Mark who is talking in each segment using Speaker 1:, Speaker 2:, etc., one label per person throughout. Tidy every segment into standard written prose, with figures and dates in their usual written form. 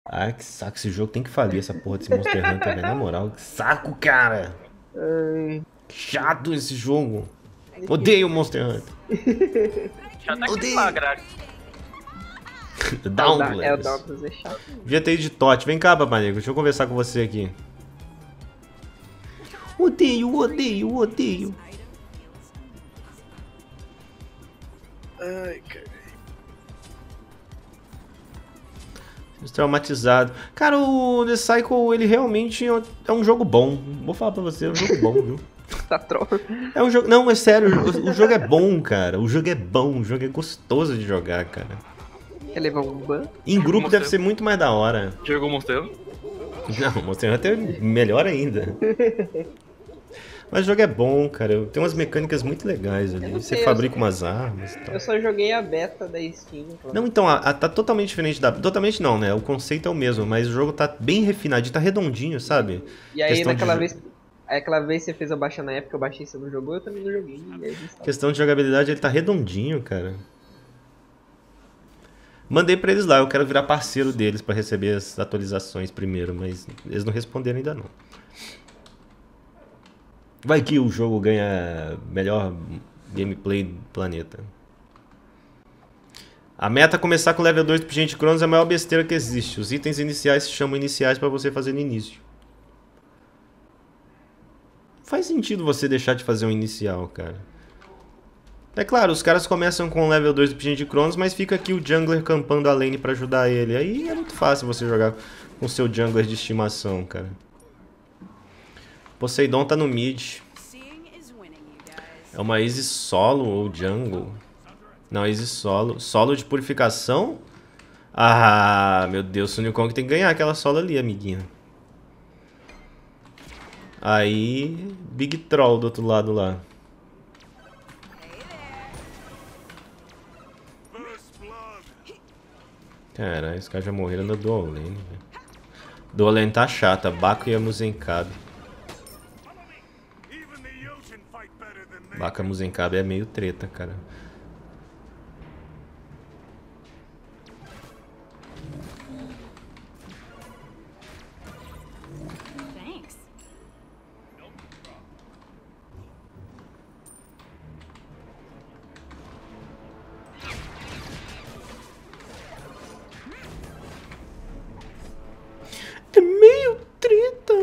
Speaker 1: Ah, que saco, esse jogo tem que falir, essa porra desse Monster Hunter, velho. Na moral, que saco, cara.
Speaker 2: Ai,
Speaker 1: Que chato esse jogo. Odeio Monster Hunter.
Speaker 3: Já tá aquele lá,
Speaker 1: Odeio.
Speaker 3: Grax.
Speaker 2: o
Speaker 1: Dauntless.
Speaker 2: Douglas é chato.
Speaker 1: Devia ter ido de Tote. Vem cá, papai negro. Deixa eu conversar com você aqui. Odeio, odeio, odeio.
Speaker 3: Ai, cara.
Speaker 1: Traumatizado. Cara, o The Cycle, ele realmente é um jogo bom. Vou falar pra você, é um jogo bom, viu?
Speaker 2: Tá troll.
Speaker 1: É um jogo. Não, é sério, o jogo é bom, cara. O jogo é bom, o jogo é gostoso de jogar, cara.
Speaker 2: Quer levar um ban?
Speaker 1: Em grupo
Speaker 3: Monster.
Speaker 1: deve ser muito mais da hora.
Speaker 3: Jogou Monster Hunter?
Speaker 1: Não, Monster Hunter é melhor ainda. Mas o jogo é bom, cara. Tem umas mecânicas muito legais ali.
Speaker 2: não
Speaker 1: Você
Speaker 2: sei,
Speaker 1: fabrica umas armas e tal.
Speaker 2: Eu só joguei a beta da Steam. Pô.
Speaker 1: Não, então, tá totalmente diferente da. Totalmente não, né? O conceito é o mesmo, mas o jogo tá bem refinadinho, tá redondinho, sabe?
Speaker 2: E aí
Speaker 1: Questão
Speaker 2: naquela
Speaker 1: de...
Speaker 2: vez. Aí aquela vez você fez eu baixar na época, eu baixei e você não jogou, eu também não joguei. E aí, sabe?
Speaker 1: Questão de jogabilidade, ele tá redondinho, cara. Mandei pra eles lá, eu quero virar parceiro deles pra receber as atualizações primeiro, mas eles não responderam ainda não. Vai que o jogo ganha melhor gameplay do planeta. A meta é começar com level 2 do Pigente Cronos é a maior besteira que existe. Os itens iniciais se chamam iniciais pra você fazer no início. Faz sentido você deixar de fazer um inicial, cara. É claro, os caras começam com o level 2 do Pigente Cronos, mas fica aqui o jungler campando a lane pra ajudar ele. Aí é muito fácil você jogar com o seu jungler de estimação, cara. Poseidon tá no mid. É uma easy solo ou jungle? Não, easy solo. Solo de purificação? Ah, meu Deus, o New Kong tem que ganhar aquela solo ali, amiguinho. Aí, Big Troll do outro lado lá. Caralho, os caras já morreram da Dual Lane, velho. Dual Lane tá chata, Baco e a Muzenkabe. Baco e a Muzenkabe é meio treta, cara.
Speaker 4: Thanks.
Speaker 1: É meio treta.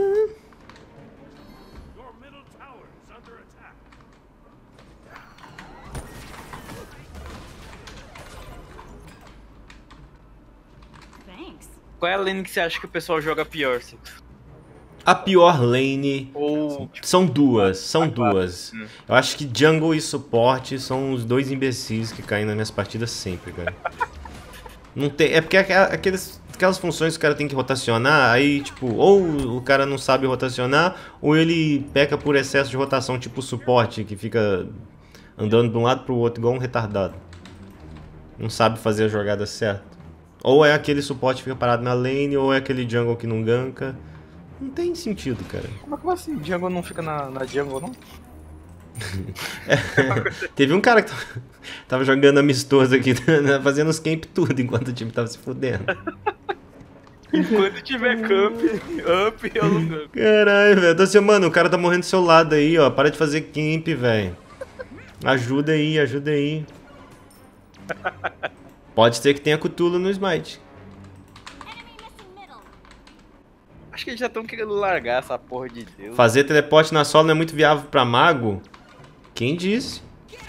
Speaker 4: Thanks.
Speaker 3: Qual é a lane que você acha que o pessoal joga pior, Cito?
Speaker 1: A pior lane
Speaker 3: Ou, tipo,
Speaker 1: são duas, são duas.
Speaker 3: Hum.
Speaker 1: Eu acho que jungle e suporte são os dois imbecis que caem nas minhas partidas sempre, cara. Não tem, é porque aquelas funções que o cara tem que rotacionar, aí tipo, ou o cara não sabe rotacionar, ou ele peca por excesso de rotação, tipo o suporte, que fica andando de um lado pro outro igual um retardado. Não sabe fazer a jogada certa. Ou é aquele suporte que fica parado na lane, ou é aquele jungle que não ganka. Não tem sentido, cara.
Speaker 3: Como assim? Jungle não fica na jungle, não?
Speaker 1: Teve um cara que tava jogando amistoso aqui, fazendo os camp tudo, enquanto o time tava se fudendo.
Speaker 3: Quando tiver camp, up, eu não ganho.
Speaker 1: Caralho, velho. Então assim, mano, o cara tá morrendo do seu lado aí, ó. Para de fazer camp, velho. Ajuda aí, ajuda aí. Pode ser que tenha Cthulhu no Smite.
Speaker 3: Acho que eles já estão querendo largar essa porra de Deus.
Speaker 1: Fazer teleporte na solo não é muito viável pra mago? Quem disse?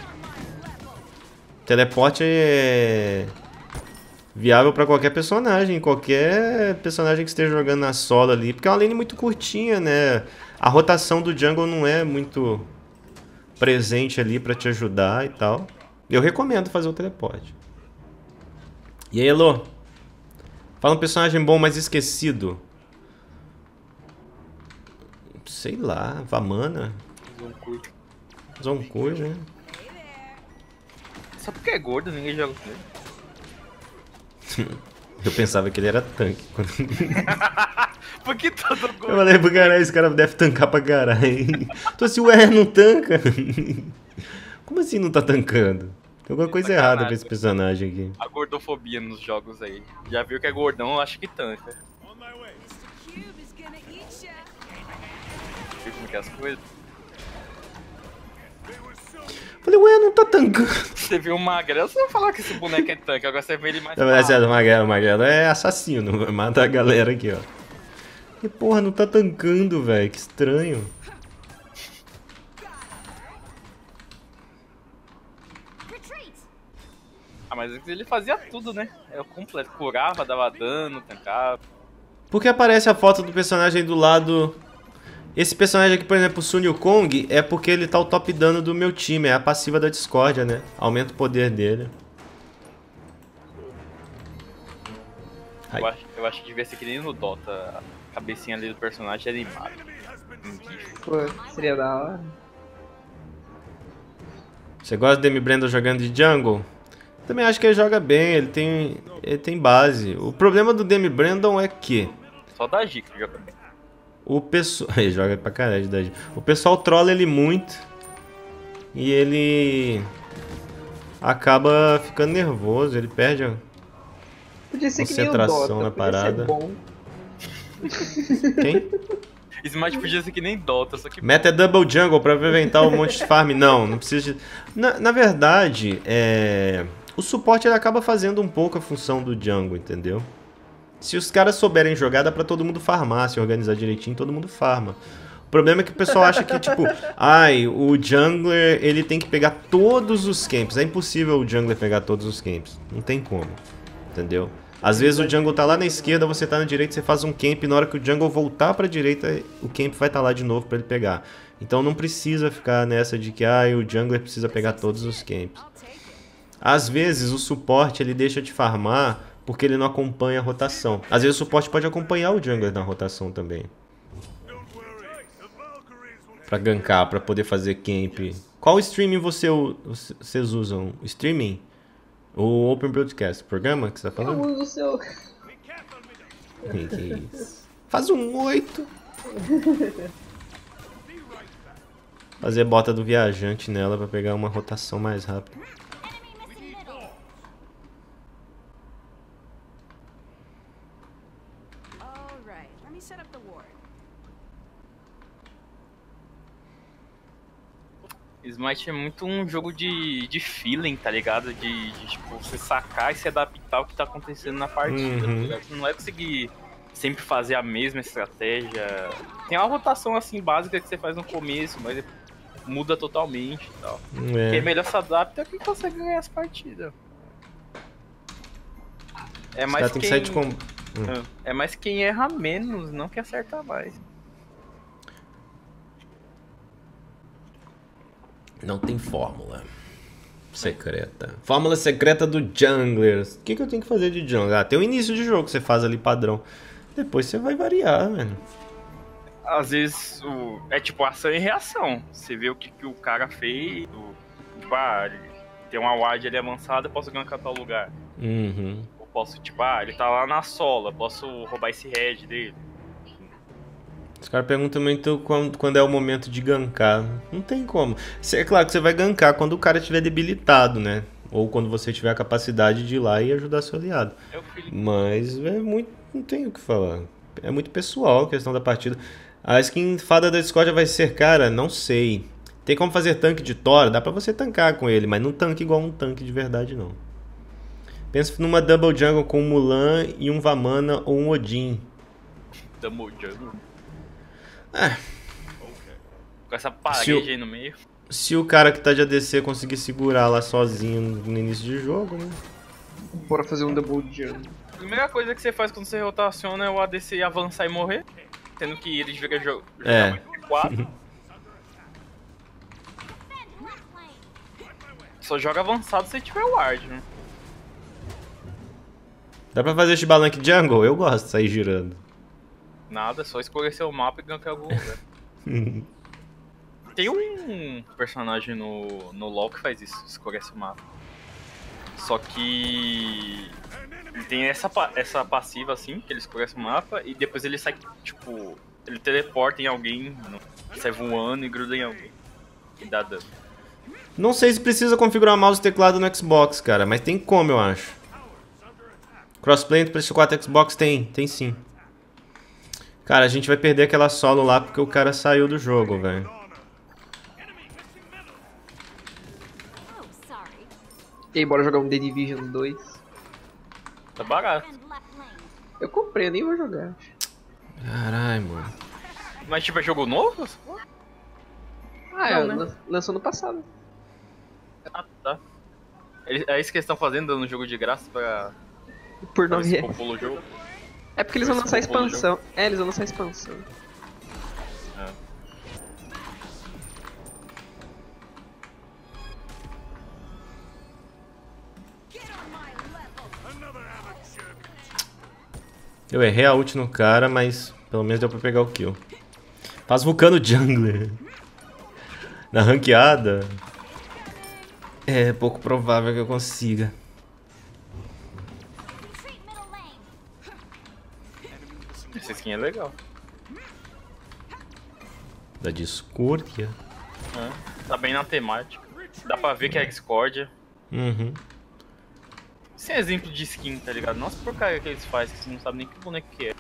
Speaker 1: Teleporte é viável pra qualquer personagem que esteja jogando na solo ali, porque é uma lane muito curtinha, né? A rotação do jungle não é muito presente ali pra te ajudar e tal. Eu recomendo fazer o teleporte. E aí, Elo? Fala um personagem bom, mas esquecido. Sei lá, Vamana. Zonkur, né?
Speaker 3: Só porque é gordo, ninguém joga com ele.
Speaker 1: Eu pensava que ele era tanque.
Speaker 3: Porque todo
Speaker 1: Eu
Speaker 3: gordo.
Speaker 1: falei pro caralho, esse cara deve tancar pra caralho. Tô assim, ué, não tanca? Como assim não tá tancando? Tem alguma coisa errada com esse personagem aqui.
Speaker 3: A gordofobia nos jogos aí. Já viu que é gordão, eu acho que tanca.
Speaker 4: Cube is gonna eat ya.
Speaker 3: Viu como que é as coisas?
Speaker 1: Falei, ué, não tá tancando.
Speaker 3: Você viu o Magrelo, você vai falar que esse boneco é tanque, agora você vê ele mais
Speaker 1: Na verdade,
Speaker 3: rápido.
Speaker 1: o Magrelo é assassino, vai matar a galera aqui, ó. E porra, não tá tancando, velho, que estranho.
Speaker 4: Retreat.
Speaker 3: Ah, mas ele fazia tudo, né? É o completo. Curava, dava dano, tancava.
Speaker 1: Por que aparece a foto do personagem aí do lado? Esse personagem aqui, por exemplo, o Sun Wukong, é porque ele tá o top dano do meu time, é a passiva da discórdia, né? Aumenta o poder dele. Ai.
Speaker 3: Eu acho que devia ser que nem no Dota, a cabecinha ali do personagem é animada.
Speaker 2: Pô, seria da hora.
Speaker 1: Você gosta do Demi Brandon jogando de jungle? Também acho que ele joga bem, ele tem base. O problema do Demi Brandon é que
Speaker 3: Só da Giga que joga bem.
Speaker 1: o pessoal... Ele joga pra caralho. O pessoal trola ele muito. E ele... acaba ficando nervoso, ele perde a
Speaker 2: Podia ser que nem o
Speaker 1: concentração
Speaker 2: Dota,
Speaker 1: na
Speaker 2: podia
Speaker 1: parada.
Speaker 2: ser bom.
Speaker 1: Quem?
Speaker 3: Smite podia ser que nem Dota, só que...
Speaker 1: Meta é double jungle pra aproveitar o monte de farm. Não precisa de... Na verdade, o suporte ele acaba fazendo um pouco a função do jungle, entendeu? Se os caras souberem jogar, dá pra todo mundo farmar. Se organizar direitinho, todo mundo farma. O problema é que o pessoal acha que, tipo, o jungler, ele tem que pegar todos os camps. É impossível o jungler pegar todos os camps. Não tem como, entendeu? Às vezes o jungle tá lá na esquerda, você tá na direita, você faz um camp, e na hora que o jungle voltar pra direita, o camp vai estar lá de novo pra ele pegar. Então não precisa ficar nessa de que, o jungler precisa pegar todos os camps.
Speaker 4: I'll take it.
Speaker 1: Às vezes o suporte, ele deixa de farmar porque ele não acompanha a rotação. Às vezes o suporte pode acompanhar o jungler na rotação também. Pra gankar, pra poder fazer camp. Qual streaming vocês usam? Streaming? O Open Broadcast, programa que você tá
Speaker 2: Eu
Speaker 1: falando?
Speaker 2: uso o seu.
Speaker 1: Que isso? Faz um 8. Fazer bota do viajante nela pra pegar uma rotação mais rápida.
Speaker 4: Enemy missing middle. All right, let me set up the ward.
Speaker 3: Smite é muito um jogo de feeling, tá ligado? Tipo, você sacar e se adaptar ao que tá acontecendo na partida, tá ligado? Você não vai conseguir sempre fazer a mesma estratégia. Tem uma rotação assim básica que você faz no começo, mas muda totalmente e tal. Quem melhor se adapta é quem consegue ganhar as partidas. É
Speaker 1: Os
Speaker 3: mais
Speaker 1: caras têm que sair de combo.
Speaker 3: É mais quem erra menos, não que acerta mais.
Speaker 1: Não tem fórmula secreta. Fórmula secreta do jungler. O que eu tenho que fazer de jungler? Tem o início de jogo que você faz ali padrão. Depois você vai variar, mano.
Speaker 3: Às vezes é tipo ação e reação. Você vê o que o cara fez. Tipo, ele tem uma ward ali avançada, eu posso gankar tal lugar.
Speaker 1: Uhum.
Speaker 3: Eu posso, tipo, ele tá lá na sola, eu posso roubar esse red dele.
Speaker 1: Os caras perguntam muito quando é o momento de gankar. Não tem como. É claro que você vai gankar quando o cara estiver debilitado, né? Ou quando você tiver a capacidade de ir lá e ajudar seu aliado. Mas é muito. Não tem o que falar. É muito pessoal a questão da partida. A skin fada da discórdia vai ser, cara, não sei. Tem como fazer tanque de Thor? Dá pra você tancar com ele, mas não tanque igual um tanque de verdade, não. Pensa numa double jungle com um Mulan e um Vamana ou um Odin.
Speaker 3: Double jungle.
Speaker 1: É.
Speaker 3: Com essa parede aí no meio.
Speaker 1: Se o cara que tá de ADC conseguir segurar lá sozinho no início de jogo, né?
Speaker 2: Bora fazer um double jump.
Speaker 3: A primeira coisa que você faz quando você rotaciona é o ADC avançar e morrer. Sendo que ele devia jogar muito de 4. Só joga avançado se tiver ward, né?
Speaker 1: Dá pra fazer Shibalank Jungle? Eu gosto de sair girando.
Speaker 3: Nada, é só escolher seu mapa e gankar algum lugar. Tem um personagem no LoL que faz isso, escolher seu mapa. Só que ele tem essa passiva assim, que ele escolhe o mapa e depois ele sai, tipo, ele teleporta em alguém, sai voando e gruda em alguém. E dá dano.
Speaker 1: Não sei se precisa configurar mouse e teclado no Xbox, cara, mas tem como, eu acho. Crossplay entre PS4 e Xbox tem sim. Cara, a gente vai perder aquela solo lá porque o cara saiu do jogo, velho.
Speaker 4: Oh, sorry.
Speaker 2: E aí, bora jogar um The Division 2.
Speaker 3: Tá barato.
Speaker 4: And left lane.
Speaker 2: Eu comprei, eu nem vou jogar.
Speaker 1: Caralho, mano.
Speaker 3: Mas tipo, é jogo novo?
Speaker 2: Ah,
Speaker 3: Não, né?
Speaker 2: lançou no passado.
Speaker 3: Ah, tá. É isso que eles estão fazendo, dando um jogo de graça pra
Speaker 2: Por
Speaker 3: pra
Speaker 2: 9
Speaker 3: ver se
Speaker 2: reais.
Speaker 3: popula o jogo.
Speaker 2: É porque eles vão
Speaker 3: Esse
Speaker 2: lançar a
Speaker 3: popula o
Speaker 2: expansão. É, eles vão lançar a expansão.
Speaker 3: É.
Speaker 4: Get on my level.
Speaker 1: Eu errei a ult no cara, mas pelo menos deu pra pegar o kill. Faz Vulcano Jungler. Na ranqueada. É pouco provável que eu consiga.
Speaker 4: Retreat middle lane.
Speaker 3: Essa skin é legal.
Speaker 1: Da discórdia.
Speaker 3: É. Tá bem na temática. Dá pra ver que é discórdia.
Speaker 1: Uhum.
Speaker 3: Esse é exemplo de skin, tá ligado? Nossa porcaria que eles fazem, que você não sabe nem que boneco que é.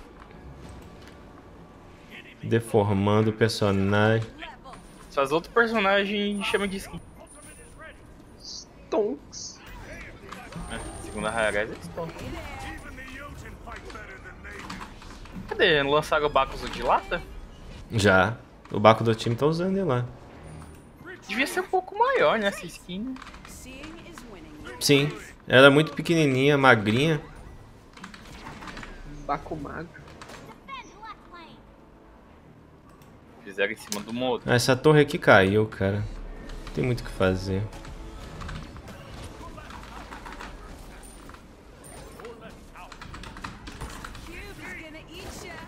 Speaker 1: Deformando o personagem.
Speaker 3: Se faz outro personagem, chama de skin.
Speaker 2: Tonks.
Speaker 3: É. Segunda rareza, eles estão. Cadê? Lançaram o Bacchus de lata?
Speaker 1: Já. O Baco do time tá usando ele lá.
Speaker 3: Devia ser um pouco maior, né, essa skin.
Speaker 4: Seeing is winning.
Speaker 1: Sim. Ela é muito pequenininha, magrinha.
Speaker 2: Bakumago.
Speaker 4: Defend left lane.
Speaker 3: Fizeram em cima do modo.
Speaker 1: Ah, essa torre aqui caiu, cara. Não tem muito o que fazer.
Speaker 4: Cube is gonna eat ya.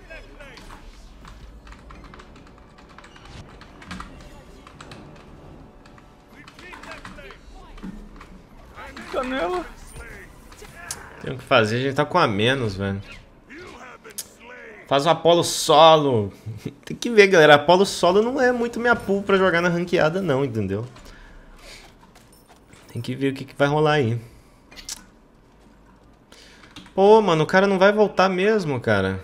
Speaker 3: Canela.
Speaker 1: Tem o que fazer, a gente tá com a menos, velho. Faz o Apollo solo. Tem que ver, galera. Apollo solo não é muito minha pool pra jogar na ranqueada, não, entendeu? Tem que ver o que vai rolar aí. Pô, mano, o cara não vai voltar mesmo, cara.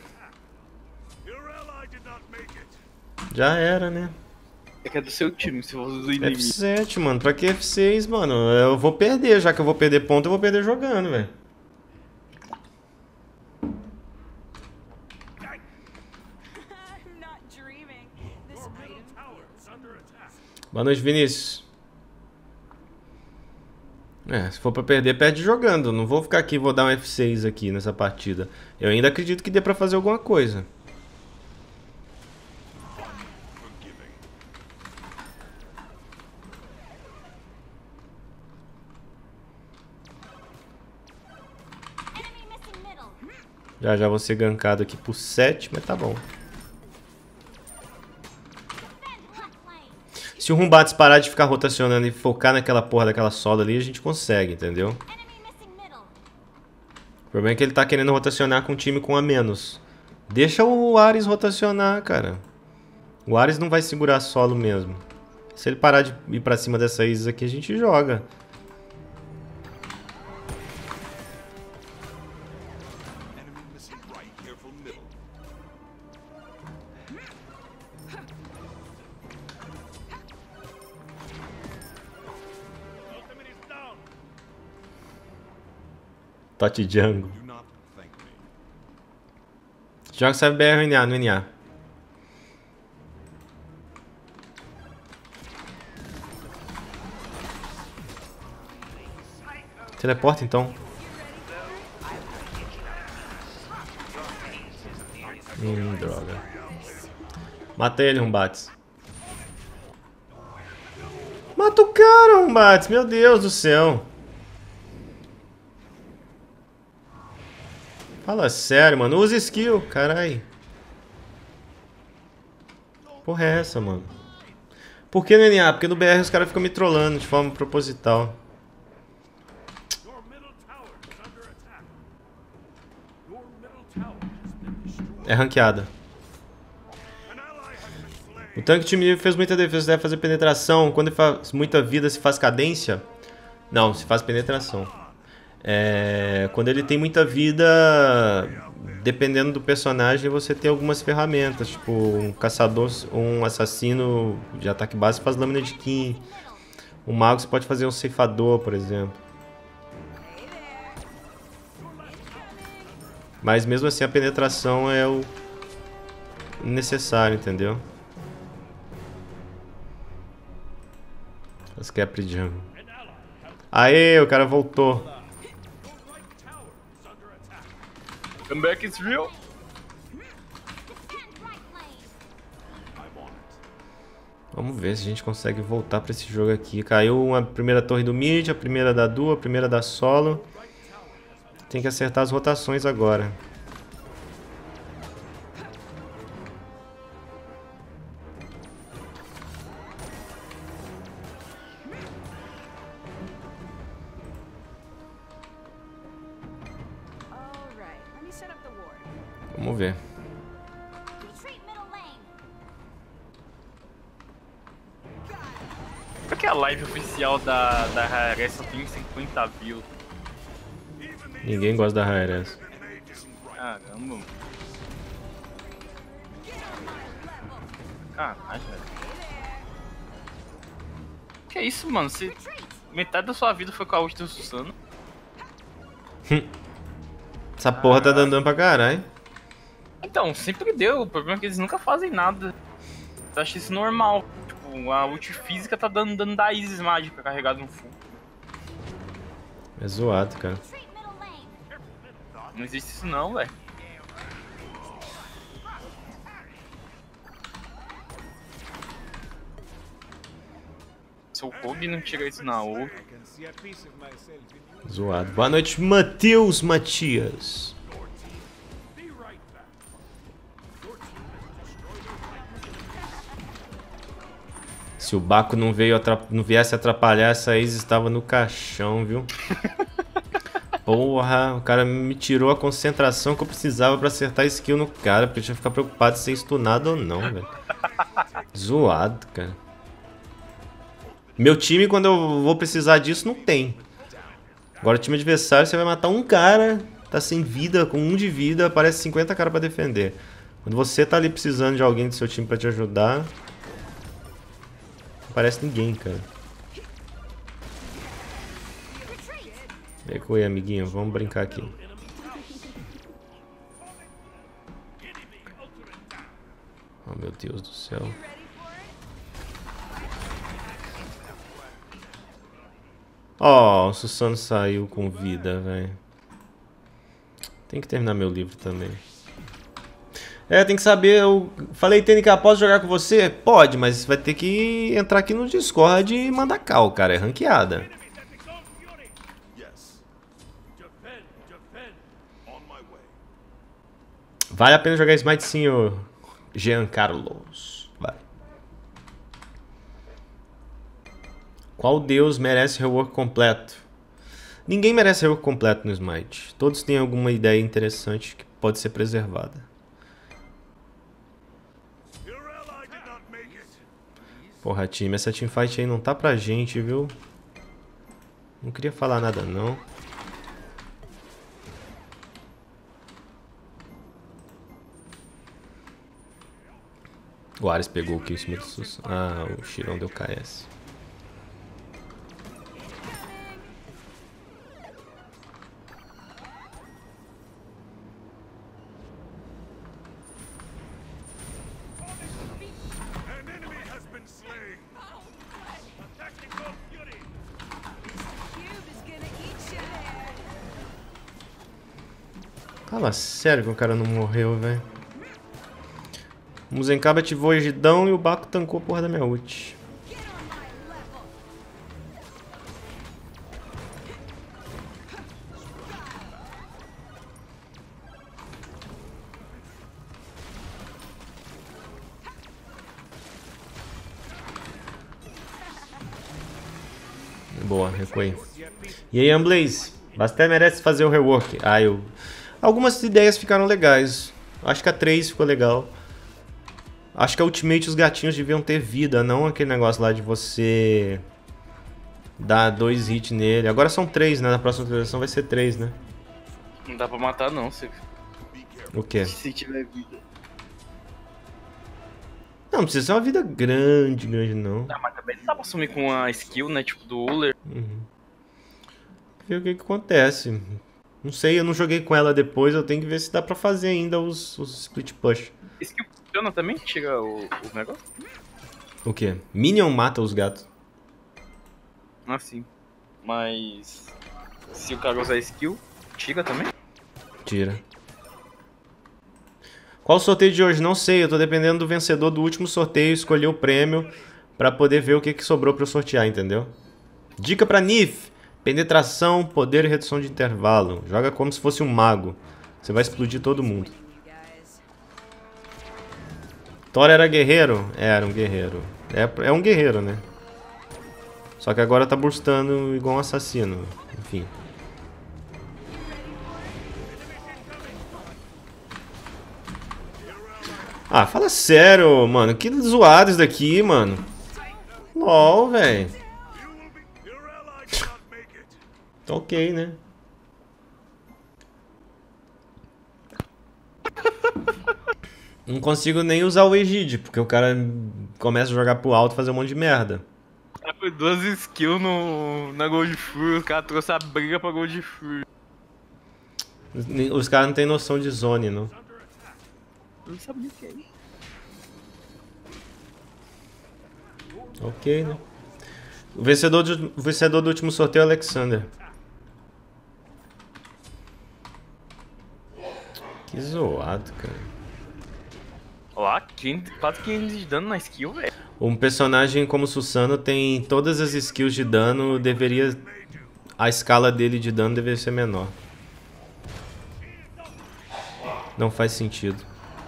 Speaker 1: Já era, né?
Speaker 3: É que é do seu time, se fosse do inimigo.
Speaker 1: F7, mano. Pra que F6, mano? Eu vou perder. Já que eu vou perder ponto, eu vou perder jogando, velho.
Speaker 4: I'm not dreaming. This item
Speaker 1: Boa noite, Vinícius. É, se for pra perder, perde jogando. Não vou ficar aqui, vou dar um F6 aqui nessa partida. Eu ainda acredito que dê pra fazer alguma coisa.
Speaker 4: enemy missing middle.
Speaker 1: Já já vou ser gankado aqui por 7, mas tá bom.
Speaker 4: Defend left lane.
Speaker 1: Se o Rumbates parar de ficar rotacionando e focar naquela porra daquela soda ali, a gente consegue, entendeu?
Speaker 4: Enemy missing middle.
Speaker 1: O problema é que ele tá querendo rotacionar com um time com a menos. Deixa o Ares rotacionar, cara. O Ares não vai segurar solo mesmo. Se ele parar de ir pra cima dessa Isis aqui, a gente joga. Toti Django. Joga CBR no NA. Teleporta então. Droga. Mata ele, Rumbates. Mata o cara, Rumbates. Meu Deus do céu. Fala sério, mano. Usa skill, carai. Porra é essa, mano? Por que no NA? Porque no BR os caras ficam me trollando de forma proposital. É ranqueada. O tanque time inimigo fez muita defesa, deve fazer penetração. Quando ele faz muita vida, se faz cadência? Não, se faz penetração. Quando ele tem muita vida, dependendo do personagem, você tem algumas ferramentas. Tipo, um caçador, um assassino de ataque básico faz lâmina de Ki. Um mago você pode fazer um ceifador, por exemplo. Mas mesmo assim a penetração é o necessário, entendeu? As Capri Jungle. Aê, o cara voltou.
Speaker 3: Comeback is real.
Speaker 4: Defend right lane.
Speaker 1: Vamos ver se a gente consegue voltar pra esse jogo aqui. Caiu a primeira torre do mid, a primeira da duo, a primeira da solo. Tem que acertar as rotações agora.
Speaker 4: All right, let me set up the ward.
Speaker 1: Vamos ver.
Speaker 4: Retreat middle lane.
Speaker 3: Por que a live oficial da HRS só tem 50 views?
Speaker 1: Ninguém gosta da HRS.
Speaker 3: Caramba. Caralho, velho. Que isso, mano? Metade da sua vida foi com a ult do Susano.
Speaker 1: Essa porra tá dando dano pra caralho.
Speaker 3: Então, sempre deu. O problema é que eles nunca fazem nada. Eu acho isso normal. Tipo, a ult física tá dando dano da Isis mágica carregada no full.
Speaker 1: É zoado, cara.
Speaker 4: Retreat middle lane.
Speaker 3: Não existe isso não, velho. Seu Kobe não tira isso na ult.
Speaker 1: Zoado. Boa noite, Matheus Matias. Se o Baco não viesse atrapalhar, essa Isis estava no caixão, viu? Porra, o cara me tirou a concentração que eu precisava pra acertar a skill no cara, porque eu tinha que ficar preocupado se ser stunado ou não, velho. Zoado, cara. Meu time, quando eu vou precisar disso, não tem. Agora o time adversário, você vai matar um cara, tá sem vida, com 1 de vida, aparece 50 caras pra defender. Quando você tá ali precisando de alguém do seu time pra te ajudar, não aparece ninguém, cara. Vem com ele, amiguinho, vamos brincar aqui. Oh, meu Deus do céu. Ó, o Susano saiu com vida, velho. Tem que terminar meu livro também. Tem que saber. Eu falei, TNK, posso jogar com você? Pode, mas vai ter que entrar aqui no Discord e mandar cal, cara. É ranqueada. Vale a pena jogar Smite sim, ô Jean Carlos. Vai. Qual deus merece rework completo? Ninguém merece rework completo no Smite. Todos têm alguma ideia interessante que pode ser preservada. Porra, time, essa teamfight aí não tá pra gente, viu? Não queria falar nada, não. O Ares pegou o kill em cima do Sus. Ah, o Shirão deu KS. Fala sério que o cara não morreu, velho. O Muzenkaba ativou o Egidão e o Baco tancou a porra da minha ult. Boa, recuei. E aí, Amblaze? Basté merece fazer o rework. Algumas ideias ficaram legais. Acho que a 3 ficou legal. Acho que a Ultimate os gatinhos deviam ter vida, não aquele negócio lá de você dar 2 hits nele. Agora são 3, né? Na próxima atualização vai ser 3, né?
Speaker 3: Não dá pra matar não,
Speaker 1: O quê?
Speaker 3: se tiver vida.
Speaker 1: Não precisa ser uma vida grande não.
Speaker 3: Ah, mas também não dá pra sumir com a skill, né? Tipo do Uller.
Speaker 1: Ver o que acontece. Não sei, eu não joguei com ela depois, eu tenho que ver se dá pra fazer ainda os split push.
Speaker 3: Skill funciona também? Chega o negócio?
Speaker 1: O quê? Minion mata os gatos.
Speaker 3: Ah, sim. Mas... se o cara usar skill, chega também?
Speaker 1: Tira. Qual o sorteio de hoje? Não sei, eu tô dependendo do vencedor do último sorteio, escolher o prêmio pra poder ver o que sobrou pra eu sortear, entendeu? Dica pra Nif: penetração, poder e redução de intervalo. Joga como se fosse um mago. Você vai explodir todo mundo. Thor era guerreiro? Era um guerreiro. É um guerreiro, né? Só que agora tá burstando igual um assassino. Enfim. Ah, fala sério, mano. Que zoado isso daqui, mano. LOL, velho. Ok, né? Não consigo nem usar o Egide, porque o cara começa a jogar pro alto e fazer um monte de merda.
Speaker 3: Foi 2 skills na Gold Fury, o cara trouxe a briga pra Gold Fury.
Speaker 1: Os caras não tem noção de zone, não.
Speaker 3: Eu não sabia o que é isso.
Speaker 1: Ok, né? O vencedor do último sorteio é o Alexander. Que zoado, cara.
Speaker 3: Ó, quase 500 de dano na skill, velho.
Speaker 1: Um personagem como Susano tem todas as skills de dano, deveria... a escala dele de dano deveria ser menor. Não faz sentido.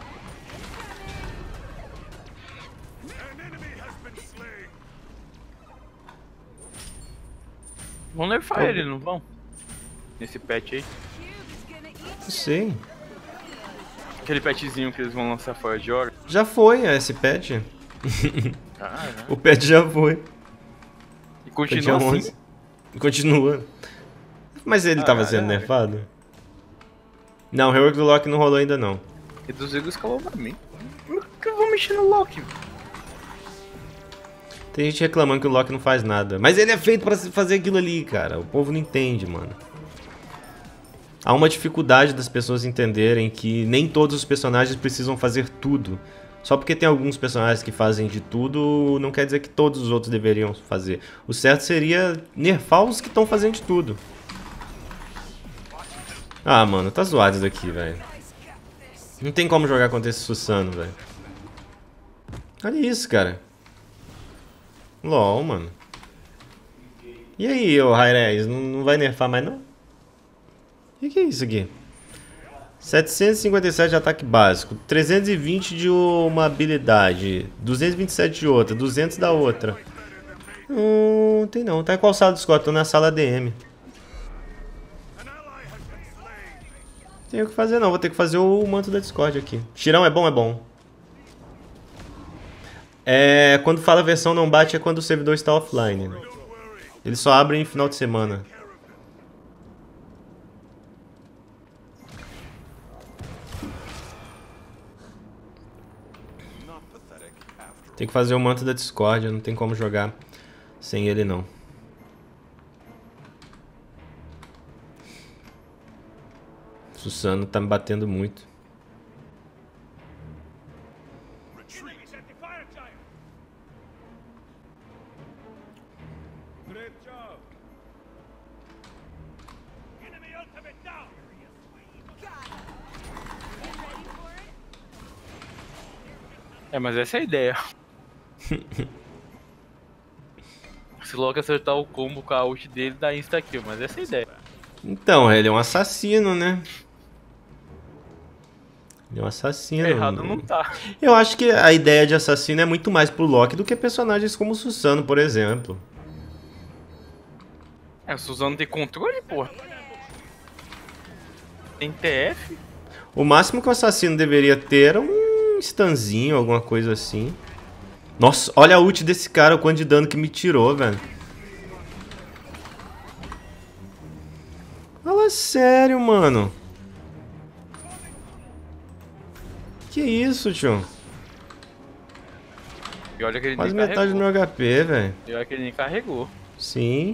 Speaker 3: Vão nerfar ele, não vão? Nesse patch aí.
Speaker 1: Não sei.
Speaker 3: Aquele patchzinho que eles vão lançar fora de hora.
Speaker 1: Já foi esse patch.
Speaker 3: Caramba.
Speaker 1: O patch já foi.
Speaker 3: E continua
Speaker 1: Patch
Speaker 3: assim?
Speaker 1: 11. Continua. Mas ele tava sendo nerfado? Não, o Rework do Loki não rolou ainda não.
Speaker 3: Reduziu o escalonamento. Por que eu vou mexer no Loki?
Speaker 1: Tem gente reclamando que o Loki não faz nada. Mas ele é feito pra fazer aquilo ali, cara. O povo não entende, mano. Há uma dificuldade das pessoas entenderem que nem todos os personagens precisam fazer tudo. Só porque tem alguns personagens que fazem de tudo, não quer dizer que todos os outros deveriam fazer. O certo seria nerfar os que estão fazendo de tudo. Ah, mano, tá zoado isso daqui, velho. Não tem como jogar contra esse Susano, velho. Olha isso, cara. LOL, mano. E aí, ô Hyres, não vai nerfar mais não? O que é isso aqui? 757 de ataque básico, 320 de uma habilidade, 227 de outra, 200 da outra. Tem não. Tá em qual sala do Discord? Tô na sala DM. Tenho o que fazer não, vou ter que fazer o manto da Discord aqui. Tirão é bom? É bom. Quando fala versão não bate é quando o servidor está offline, né? Ele só abre em final de semana. Tem que fazer o manto da Discord, não tem como jogar sem ele não. Susano tá me batendo muito.
Speaker 3: Mas essa é a ideia. Se logo acertar o combo com a ult dele, dá insta-kill, mas essa é a ideia.
Speaker 1: Então, ele é um assassino, né? Ele é um assassino.
Speaker 3: Errado não tá.
Speaker 1: Eu acho que a ideia de assassino é muito mais pro Loki do que personagens como o Susano, por exemplo.
Speaker 3: O Susano tem controle, porra. Tem TF.
Speaker 1: O máximo que o assassino deveria ter era um stunzinho, alguma coisa assim. Nossa, olha a ult desse cara, o quanto de dano que me tirou, velho. Fala sério, mano. Que isso, tio?
Speaker 3: E olha que ele
Speaker 1: Quase
Speaker 3: nem
Speaker 1: metade do
Speaker 3: carregou.
Speaker 1: meu HP, velho.
Speaker 3: E olha que ele nem carregou.
Speaker 1: Sim.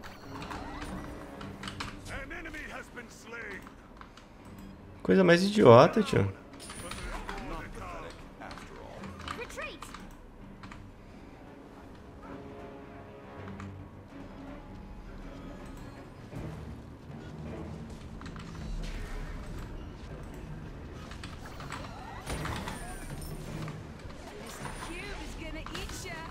Speaker 1: Coisa mais idiota, tio.
Speaker 4: Retreat! This cube is gonna eat ya.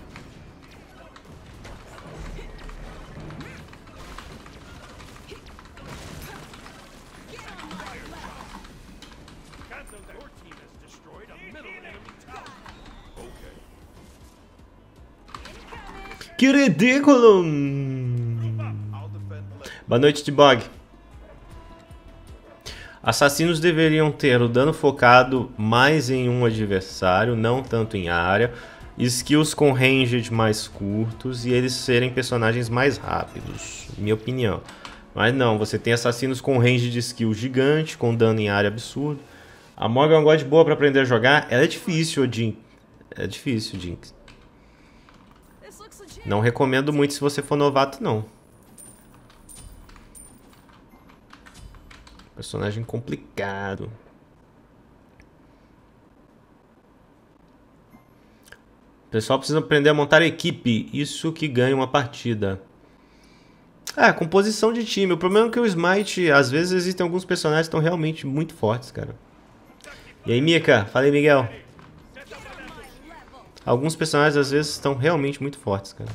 Speaker 1: Que ridículo! Boa noite, T-Bog. Assassinos deveriam ter o dano focado mais em um adversário, não tanto em área, skills com ranged mais curtos e eles serem personagens mais rápidos, minha opinião. Mas não, você tem assassinos com range de skill gigante, com dano em área absurdo. A Morgan é uma god boa pra aprender a jogar, ela é difícil, Jinx. É difícil, Jinx.
Speaker 4: This looks legit.
Speaker 1: Não recomendo muito se você for novato, não. Personagem complicado. O pessoal precisa aprender a montar equipe. Isso que ganha uma partida. Ah, composição de time. O problema é que o Smite, às vezes existem alguns personagens que estão realmente muito fortes, cara. E aí, Mika? Fala aí, Miguel. Alguns personagens, às vezes, estão realmente muito fortes, cara.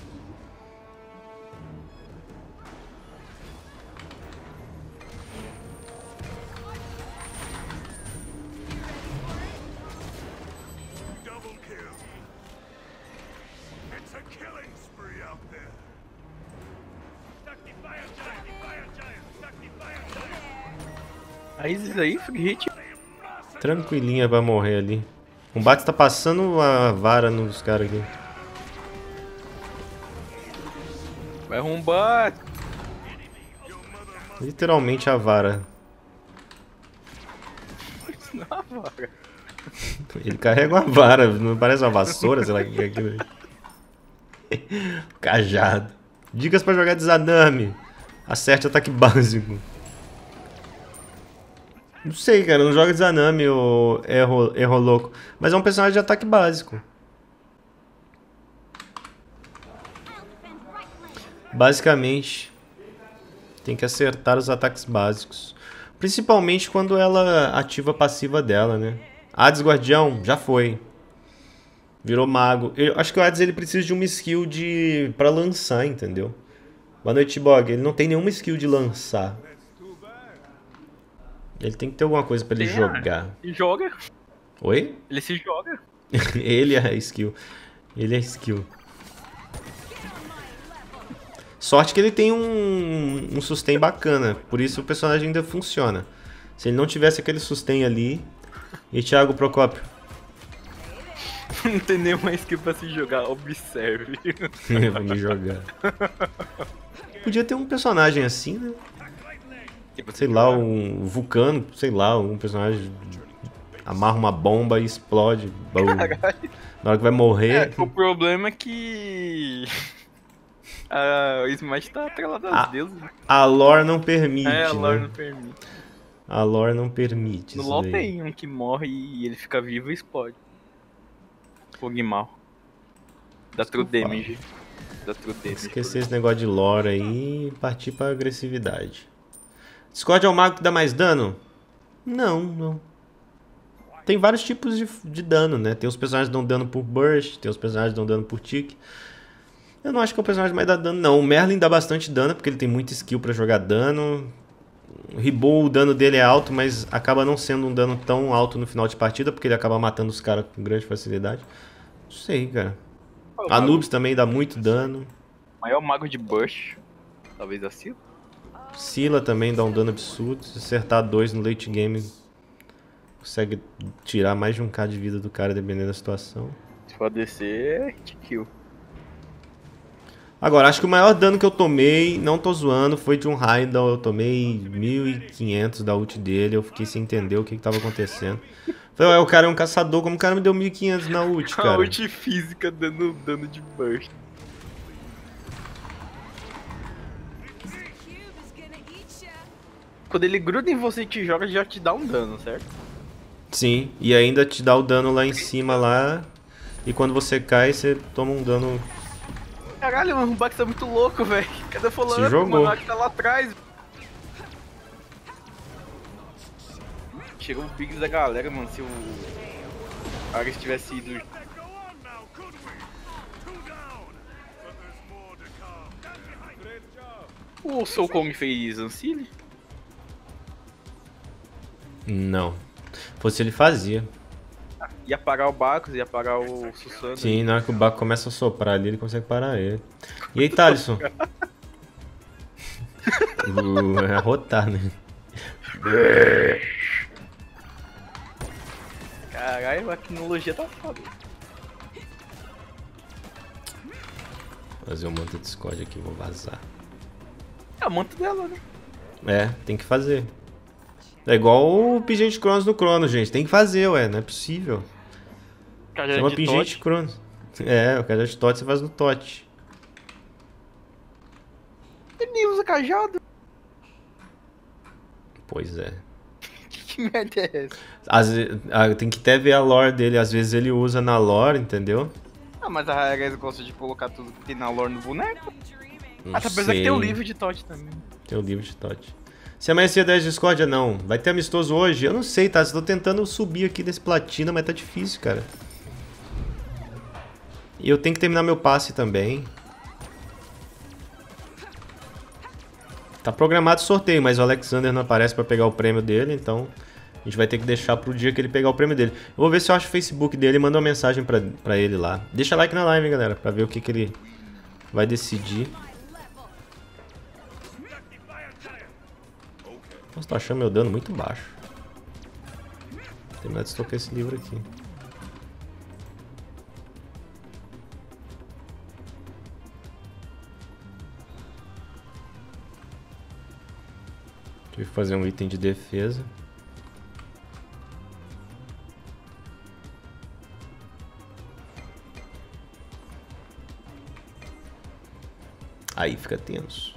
Speaker 3: Aí isso aí, free hit.
Speaker 1: Tranquilinha pra morrer ali. O Bats tá passando a vara nos caras aqui.
Speaker 3: Vai rumbar.
Speaker 1: Literalmente a vara. Ele carrega uma vara, não parece uma vassoura, sei lá o que é aquilo aí. Cajado. Dicas pra jogar de Zanami. Acerte ataque básico. Não sei, cara, não joga de Zanami ou erro louco. Mas é um personagem de ataque básico. Basicamente, tem que acertar os ataques básicos. Principalmente quando ela ativa a passiva dela, né? Hades Guardião, já foi. Virou mago. Eu acho que o Hades ele precisa de uma skill pra lançar, entendeu? Boa noite, Bog. Ele não tem nenhuma skill de lançar. Ele tem que ter alguma coisa pra ele jogar.
Speaker 3: E joga.
Speaker 1: Oi?
Speaker 3: Ele se joga.
Speaker 1: Ele é a skill. Ele é skill. Sorte que ele tem um sustain bacana. Por isso o personagem ainda funciona. Se ele não tivesse aquele sustain ali... E Thiago Procópio?
Speaker 3: Não tem nenhuma skill pra se jogar. Observe.
Speaker 1: Vou me jogar. Podia ter um personagem assim, né? Sei lá, um vulcano, sei lá, um personagem amarra uma bomba e explode. Boom. Na hora que vai morrer.
Speaker 3: O problema é que o Smite tá atrelado aos deuses.
Speaker 1: A lore não permite.
Speaker 3: A lore
Speaker 1: né?
Speaker 3: não permite.
Speaker 1: A lore não permite.
Speaker 3: No
Speaker 1: isso
Speaker 3: LoL
Speaker 1: daí.
Speaker 3: tem um que morre e ele fica vivo e explode. Fogmal. Dá true damage. Dá true damage.
Speaker 1: Esquecer esse negócio de lore aí e partir pra agressividade. Discord é o mago que dá mais dano? Não, não. Tem vários tipos de dano, né? Tem os personagens que dão dano por burst, tem os personagens que dão dano por tick. Eu não acho que é o personagem mais dá dano, não. O Merlin dá bastante dano, porque ele tem muita skill pra jogar dano. O Ribou, o dano dele é alto, mas acaba não sendo um dano tão alto no final de partida, porque ele acaba matando os caras com grande facilidade. Não sei, cara. Anubis também dá muito dano.
Speaker 3: Maior mago de Bush. Talvez a Sila.
Speaker 1: Scylla também dá um dano absurdo. Se acertar 2 no late game, consegue tirar mais de 1k de vida do cara dependendo da situação.
Speaker 3: Se for descer, é hit kill.
Speaker 1: Agora, acho que o maior dano que eu tomei, não tô zoando, foi de um Heimdall. Eu tomei 1500 da ult dele, eu fiquei sem entender o que tava acontecendo. Falei, ué, o cara é um caçador, como o cara me deu 1500 na ult,
Speaker 3: A
Speaker 1: cara?
Speaker 3: ult física dando dano de burst.
Speaker 4: This cube is gonna eat ya.
Speaker 3: Quando ele gruda em você e te joga, já te dá um dano, certo?
Speaker 1: Sim, e ainda te dá o dano lá em cima, lá. E quando você cai, você toma um dano...
Speaker 3: Caralho, mano, o Bax tá muito louco, velho. Cadê o fulano?
Speaker 1: Se jogou.
Speaker 3: Mano, acho que tá lá atrás. Chegou o Biggs da galera, mano. Se o Ares tivesse ido. O Soul Kong fez Ancile?
Speaker 1: Não. Fosse ele fazia.
Speaker 3: Ia parar o Bacchus, ia parar o Susano.
Speaker 1: Sim, na hora que o Baco começa a soprar ali, ele consegue parar ele. E aí, Thalisson? É rotar, né?
Speaker 3: Caralho, a tecnologia tá foda.
Speaker 1: Fazer o manto de Discord aqui, vou vazar.
Speaker 3: É a manta dela, né?
Speaker 1: É, tem que fazer. É igual o Pingente Cronos no Crono, gente. Tem que fazer, ué, não é possível. Chama Pingente Cronos. É, o cajado de Tote você faz no Tote.
Speaker 3: Ele nem usa cajado.
Speaker 1: Pois é.
Speaker 3: Que merda é essa?
Speaker 1: Tem que até ver a lore dele. Às vezes ele usa na lore, entendeu?
Speaker 3: Ah, mas a Ares gosta de colocar tudo que tem na lore no boneco.
Speaker 1: Não
Speaker 3: Ah, tá, apesar
Speaker 1: sei.
Speaker 3: que tem o livro de Todd também.
Speaker 1: Tem o livro de Tote. Se amanhecer 10 de Discordia, não. Vai ter amistoso hoje? Eu não sei, tá? Estou tentando subir aqui desse platina, mas tá difícil, cara. E eu tenho que terminar meu passe também. Tá programado o sorteio, mas o Alexander não aparece pra pegar o prêmio dele, então a gente vai ter que deixar pro dia que ele pegar o prêmio dele. Eu vou ver se eu acho o Facebook dele e mando uma mensagem pra ele lá. Deixa like na live, hein, galera, pra ver o que ele vai decidir. Nossa, tô achando meu dano muito baixo. Vou terminar de estocar esse livro aqui. Tive que fazer um item de defesa. Aí fica tenso.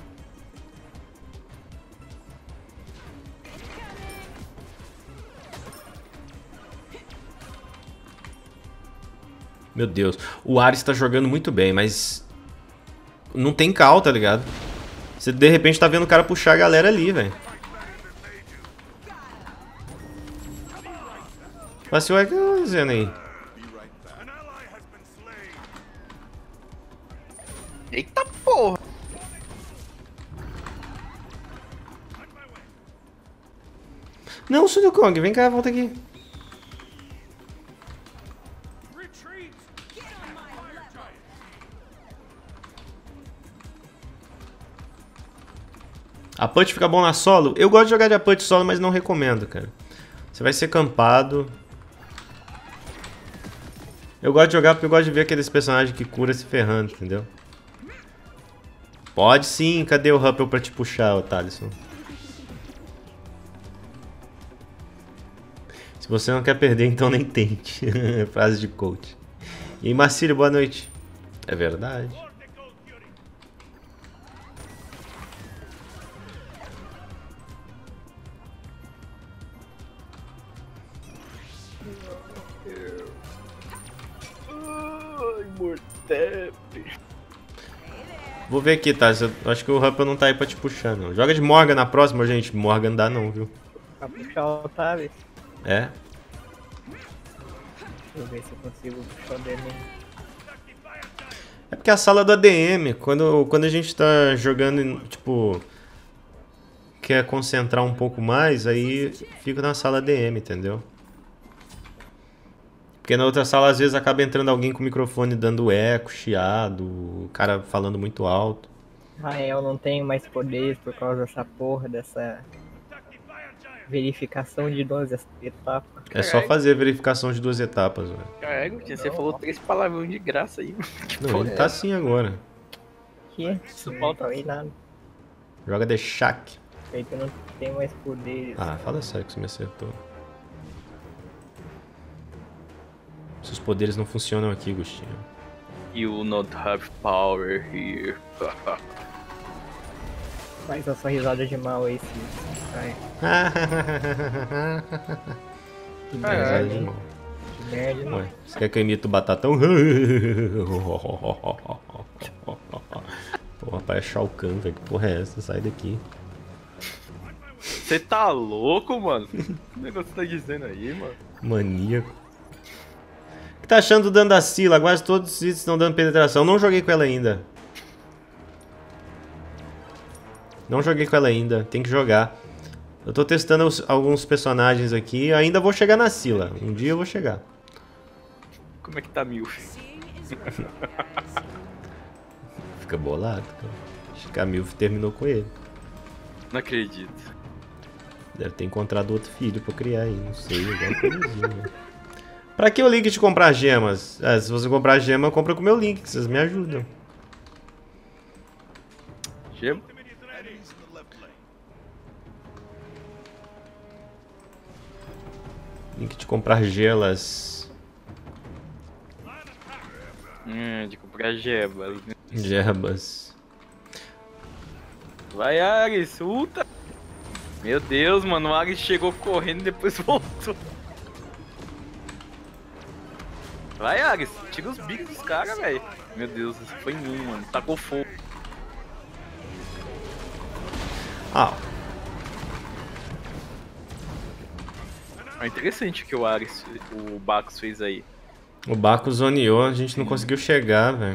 Speaker 1: Meu Deus, o Ares tá jogando muito bem, mas não tem cal, tá ligado? Você de repente tá vendo o cara puxar a galera ali, velho. Mas se o que eu tô dizendo aí?
Speaker 3: Eita porra!
Speaker 1: Não, Sudokong, vem cá, volta aqui. A punch fica bom na solo? Eu gosto de jogar de a punch solo, mas não recomendo, cara. Você vai ser campado. Eu gosto de jogar porque eu gosto de ver aqueles personagens que cura se ferrando, entendeu? Pode sim, cadê o Rappel pra te puxar, ô Thalisson? Se você não quer perder, então nem tente. Frase de coach. E aí, Marcílio, boa noite. É verdade.
Speaker 3: Ai, Mortep.
Speaker 1: Vou ver aqui, tá? Eu acho que o Rappel não tá aí pra te puxar, não. Joga de Morgan na próxima, gente. Morgan não dá não, viu?
Speaker 2: Pra puxar o Otávio.
Speaker 1: É?
Speaker 2: Deixa eu ver se eu consigo puxar o dele.
Speaker 1: É porque a sala do ADM, quando a gente tá jogando, tipo... Quer concentrar um pouco mais, aí fica na sala ADM, entendeu? Porque na outra sala, às vezes, acaba entrando alguém com o microfone dando eco, chiado, o cara falando muito alto.
Speaker 2: Ah, eu não tenho mais poderes por causa dessa porra, dessa
Speaker 5: Verificação de 12 etapas.
Speaker 1: É só fazer a verificação de 2 etapas, velho.
Speaker 3: Caralho, você falou 3 palavrões de graça aí. Que
Speaker 1: Não,
Speaker 3: porra
Speaker 1: ele
Speaker 3: é
Speaker 1: tá
Speaker 3: essa?
Speaker 1: assim agora.
Speaker 5: Que?
Speaker 3: Isso
Speaker 5: Não
Speaker 3: falta-
Speaker 5: falei nada.
Speaker 1: Joga de Shaq.
Speaker 5: Sei que eu não tenho mais poderes.
Speaker 1: Ah, fala sério que você me acertou. Seus poderes não funcionam aqui, Agostinho.
Speaker 3: You not have power here.
Speaker 5: Faz a sua risada de mal aí, sim. Ai, que
Speaker 1: Risada de
Speaker 5: merda, hein?
Speaker 1: mal.
Speaker 5: Que merda, hein?
Speaker 1: Ué, você quer que eu imite o Batatão? Porra, rapaz, é Shao Kahn, velho. Que porra é essa? Sai daqui.
Speaker 3: Você tá louco, mano? Que negócio você tá dizendo aí, mano?
Speaker 1: Maníaco. O que tá achando do dano da Scylla? Quase todos os itens estão dando penetração. Não joguei com ela ainda. Não joguei com ela ainda. Tem que jogar. Eu tô testando alguns personagens aqui. Ainda vou chegar na Scylla. Um dia eu vou chegar.
Speaker 3: Como é que tá Milf?
Speaker 4: Seeing is believing.
Speaker 1: Fica bolado, cara. Acho que a Milf terminou com ele.
Speaker 3: Não acredito.
Speaker 1: Deve ter encontrado outro filho pra criar aí. Não sei. Igual coisinha, né? Pra que o link de comprar gemas? Ah, se você comprar gema, compra com o meu link, que vocês me ajudam.
Speaker 3: Gema?
Speaker 1: Link de comprar gelas.
Speaker 3: De comprar gema.
Speaker 1: Gerbas.
Speaker 3: Vai, Ares, ulta! Meu Deus, mano, o Ares chegou correndo e depois voltou. Vai, Ares, tira os bicos dos caras, velho. Meu Deus, isso foi em um, mano. Tacou fogo.
Speaker 1: Ah,
Speaker 3: É interessante o que o Ares, o Bacchus fez aí.
Speaker 1: o Baco zoneou, a gente não conseguiu chegar, velho.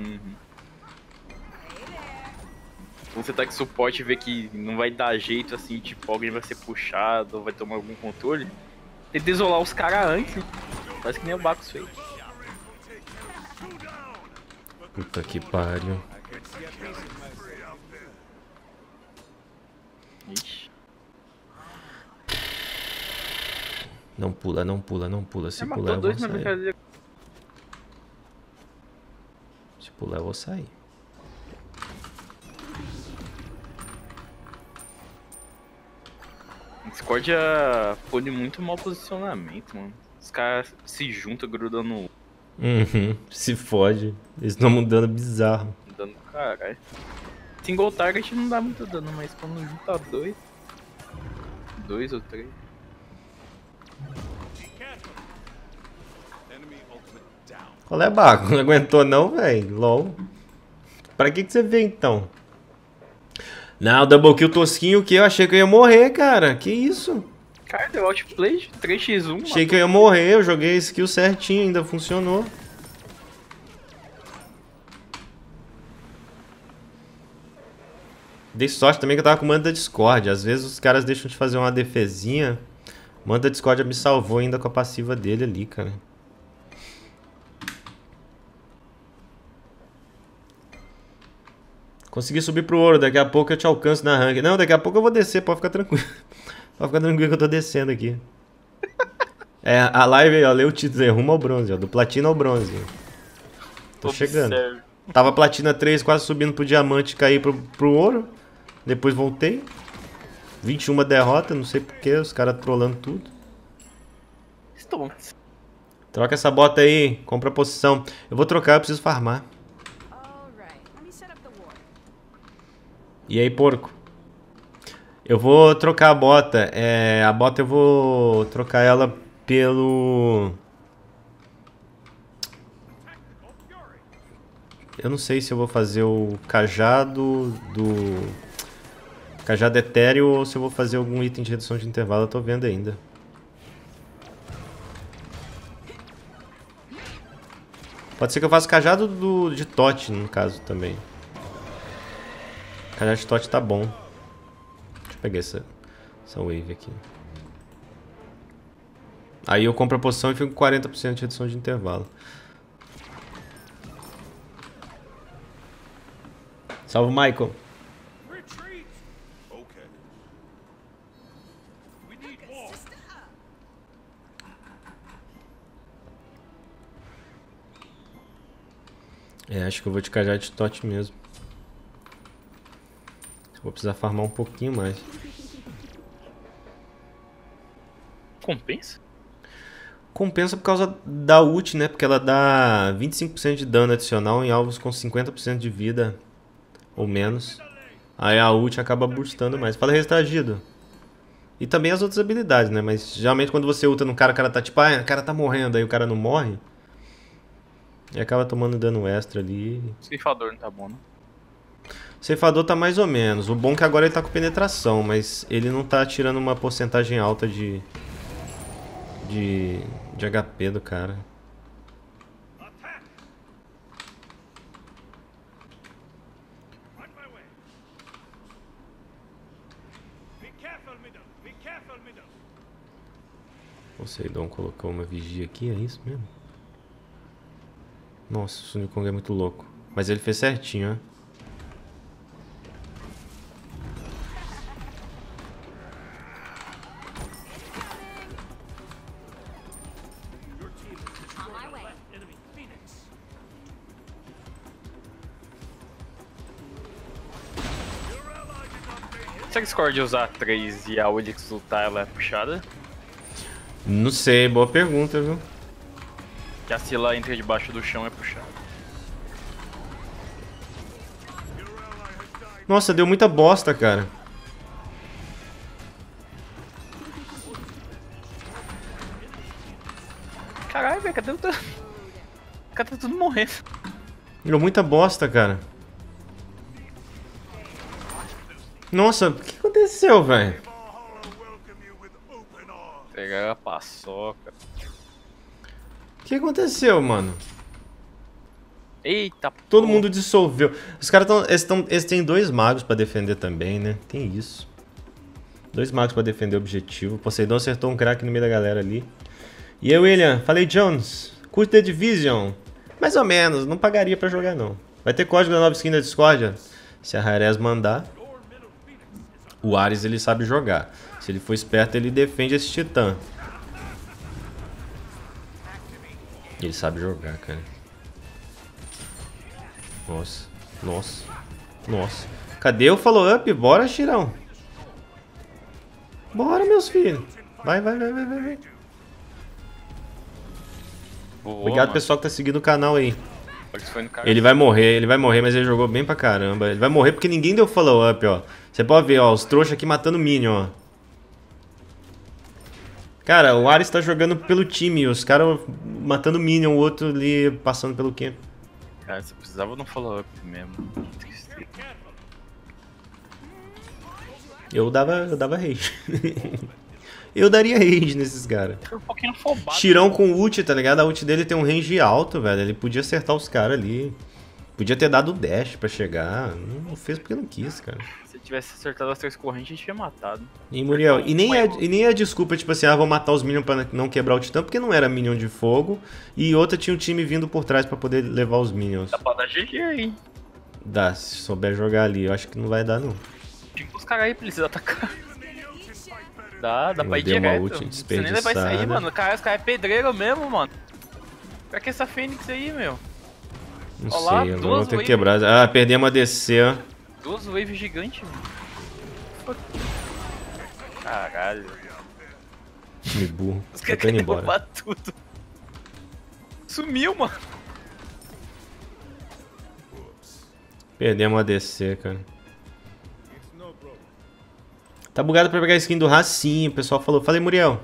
Speaker 3: Quando você tá com suporte e vê que não vai dar jeito assim, tipo, alguém vai ser puxado ou vai tomar algum controle, tenta isolar os caras antes, né? Faz que nem o Bacchus fez.
Speaker 1: Puta que pariu.
Speaker 3: Ixi.
Speaker 1: Não pula, não pula, não pula. Se
Speaker 3: Já
Speaker 1: pular
Speaker 3: matou
Speaker 1: eu vou
Speaker 3: dois na
Speaker 1: sair.
Speaker 3: brincadeira.
Speaker 1: Se pular eu vou sair.
Speaker 3: Discordia pune muito mau posicionamento, mano. Os caras se juntam grudando
Speaker 1: Uhum, se fode. Eles estão mudando bizarro.
Speaker 3: no dano do caralho. Single target não dá muito dano, mas quando junta dois ou três.
Speaker 1: Qual é, Baco? Não aguentou não, velho? LOL. Pra que você veio então? Não, double kill tosquinho o que? Eu achei que eu ia morrer, cara. Que isso?
Speaker 3: Cara, deu outplay de 3x1,
Speaker 1: Achei que eu ia morrer, eu joguei a skill certinho, ainda funcionou. Dei sorte também que eu tava com o manto da Discord. Às vezes os caras deixam de fazer uma defesinha. O manto da Discord me salvou ainda com a passiva dele ali, cara. Consegui subir pro ouro, daqui a pouco eu te alcanço na rank. Não, daqui a pouco eu vou descer, pode ficar tranquilo. Pode ficar tranquilo que eu tô descendo aqui. É, a live aí, ó, lê o título aí, rumo ao bronze, ó, do platina ao bronze. Tô chegando. Tava platina 3, quase subindo pro diamante, caí pro ouro. Depois voltei. 21 derrota, não sei porquê, os caras trollando tudo.
Speaker 3: Stonks.
Speaker 1: Troca essa bota aí, compra a posição. Eu vou trocar, eu preciso farmar.
Speaker 4: All right, let me set up the war.
Speaker 1: E aí, porco? Eu vou trocar a bota. A bota eu vou trocar ela pelo... Eu não sei se eu vou fazer o cajado do... Cajado etéreo ou se eu vou fazer algum item de redução de intervalo. Eu tô vendo ainda. Pode ser que eu faça cajado de Tote, no caso, também. Cajado de Tote tá bom. Deixa eu pegar essa wave aqui. Aí eu compro a poção e fico com 40% de redução de intervalo. Salve, Michael. É, acho que eu vou de cajado de Tote mesmo. Vou precisar farmar um pouquinho mais.
Speaker 3: Compensa?
Speaker 1: Compensa por causa da ult, né? Porque ela dá 25% de dano adicional em alvos com 50% de vida ou menos. Aí a ult acaba boostando mais. Fala restagido. E também as outras habilidades, né? Mas geralmente quando você ulta no cara, o cara tá tipo, ah, o cara tá morrendo, aí o cara não morre. E acaba tomando dano extra ali.
Speaker 3: Ceifador não tá bom, né?
Speaker 1: Ceifador tá mais ou menos. O bom é que agora ele tá com penetração, mas ele não tá tirando uma porcentagem alta de HP do cara. Poseidon colocou uma vigia aqui, é isso mesmo? Nossa, o Sun Wukong é muito louco. Mas ele fez certinho, ó.
Speaker 3: Será que Discord usar 3 e a Olix lutar ela é puxada?
Speaker 1: Não sei, boa pergunta, viu?
Speaker 3: Que a Scylla entra debaixo do chão é puxada.
Speaker 1: Nossa, deu muita bosta, cara.
Speaker 3: Caralho, velho, cadê o... Cadê tudo morrendo?
Speaker 1: Deu muita bosta, cara. Nossa, o que aconteceu, velho?
Speaker 3: Pegar a paçoca.
Speaker 1: O que aconteceu, mano?
Speaker 3: Eita,
Speaker 1: Todo
Speaker 3: porra.
Speaker 1: mundo dissolveu. Os caras eles têm 2 magos pra defender também, né? Tem isso. 2 magos pra defender o objetivo. Poseidon acertou um crack no meio da galera ali. E aí, William? Falei, Jones. Curte The Division? Mais ou menos, não pagaria pra jogar não. Vai ter código da nova skin da Discordia? Se a Rarez mandar. O Ares ele sabe jogar. Se ele for esperto, ele defende esse titã. Ele sabe jogar, cara. Nossa, nossa, nossa. Cadê o follow-up? Bora, Shirão. Bora, meus filhos. Vai, vai, vai, vai, vai.
Speaker 3: Boa,
Speaker 1: Obrigado,
Speaker 3: mano.
Speaker 1: pessoal que tá seguindo o canal aí.
Speaker 3: Olix foi no cara.
Speaker 1: Ele vai morrer, mas ele jogou bem pra caramba. Ele vai morrer porque ninguém deu follow-up, ó. Você pode ver, ó, os trouxas aqui matando Minion, ó. Cara, o Ares tá jogando pelo time, os caras matando Minion, o outro ali passando pelo camp.
Speaker 3: Cara, você precisava de um follow-up mesmo. Tristeza.
Speaker 1: Eu dava rage. Eu daria rage nesses caras.
Speaker 3: Foi um pouquinho afobado.
Speaker 1: Shirão com ult, tá ligado? A ult dele tem um range alto, velho. Ele podia acertar os caras ali. Podia ter dado dash pra chegar. Não fez porque não quis, cara.
Speaker 3: Se tivesse acertado as 3 correntes, a gente tinha matado.
Speaker 1: E Muriel, e nem é desculpa, tipo assim, ah, vou matar os minions pra não quebrar o titã, porque não era minion de fogo. E outra tinha um time vindo por trás pra poder levar os minions.
Speaker 3: Dá pra dar GG aí.
Speaker 1: Dá, se souber jogar ali. Eu acho que não vai dar, não.
Speaker 3: Tinha os caras aí pra eles atacar. Dá
Speaker 1: Eu
Speaker 3: pra ir
Speaker 1: dei uma
Speaker 3: direto.
Speaker 1: ult
Speaker 3: Não precisa nem levar isso aí,
Speaker 1: desperdiçada.
Speaker 3: mano. Os caras é pedreiro mesmo, mano. Pra que essa Fênix aí, meu?
Speaker 1: Não
Speaker 3: Ó lá,
Speaker 1: sei, agora
Speaker 3: duas
Speaker 1: vou ter que
Speaker 3: waves.
Speaker 1: quebrar. Ah, perdemos a DC, ó.
Speaker 3: 2 waves gigantes, mano. Caralho.
Speaker 1: Me burro.
Speaker 3: Os
Speaker 1: Tô
Speaker 3: caras
Speaker 1: indo
Speaker 3: querem
Speaker 1: embora.
Speaker 3: derrubar tudo. Sumiu, mano.
Speaker 1: Perdemos a DC, cara. Tá bugado pra pegar a skin do Racinho, o pessoal falou. Falei, Muriel.